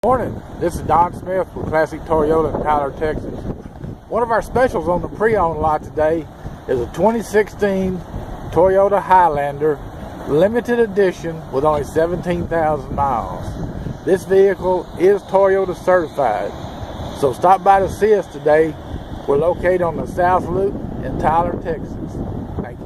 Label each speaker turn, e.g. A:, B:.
A: Morning, this is Don Smith with Classic Toyota in Tyler, Texas. One of our specials on the pre-owned lot today is a 2016 Toyota Highlander limited edition with only 17,000 miles. This vehicle is Toyota certified, so stop by to see us today. We're located on the South Loop in Tyler, Texas. Thank you.